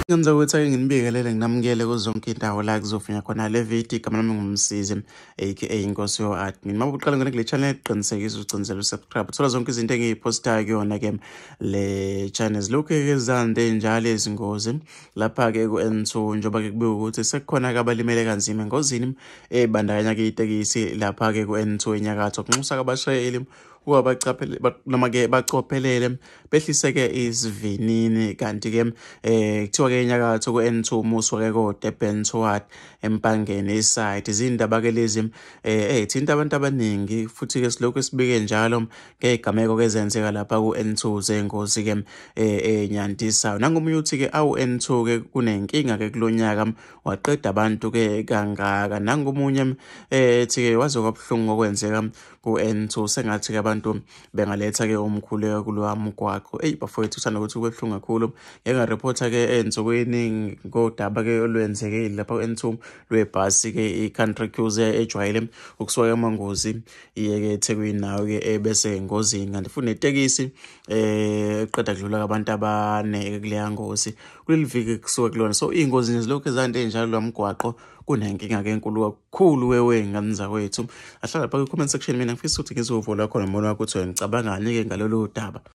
Ngenza ukuthi ake nginibikelele nginamukele kuzo zonke indawo la kuzofinya khona le video igama lami ngumsizi aka inkosi yo-admin. Uma uqala ngene kule channel qinisekisa ugcinisele usubscribe thola zonke izinto engiyiphostayo kuyona ke le channel. Lokhu-ke zande njalo izingozi lapha-ke ku-N2 njengoba ke kubika ukuthi sekukhona ke abalimele kanzima engozini ebandakanya ke itekisi lapha-ke ku-N2 enyakatho kunxusa kabashayeli ukuba noma-ke bacophelele behlise-ke isivinini kanti-ke kuthiwa ke enyakatho ku-N2 umuswa-ke ko-Durban toward empangeni eside izindaba-ke lezi thinta abantu abaningi futhi-ke silokhu sibike njalo ngey'gameko-ke ezenzeka lapha ku-N2 zengozi-ke enyantisayo. Nangomunye uthi-ke awu-N2-ke kunenkinga-ke kulo nyaka waqeda abantu-ke kangaka. Nangomunye ethi-ke waze kwabuhlungu okwenzeka ku-N2 sengathi-ke abantu bengaletha-ke umkhuleko kulowa mgwaqo. Bafowethu uthanda ukuthi kubebuhlungu kakhulu. Ngeke ngarephotha-ke ey'nsukwini ngodaba-ke olwenzekile lapha ku-N2 lwebhasi-ke i-Country Cruise ejwayele ukusuka emangozi iye-ke eThekwini nayo-ke bese engozini kanti futhi netekisi eqeda kudlula abantu abane kuleya ngozi kuleli viki kusuka kulona. So iy'ngozi nje zilokhu zande njalo lo mgwaqo kunenkinga-ke enkulu kakhulu ngani zakwethu. Ahlala lapha ku-comment section mina ngifisa ukuthi ngizovula khona umbona wakho ukuthi wena ngicabangani-ke ngalolu daba.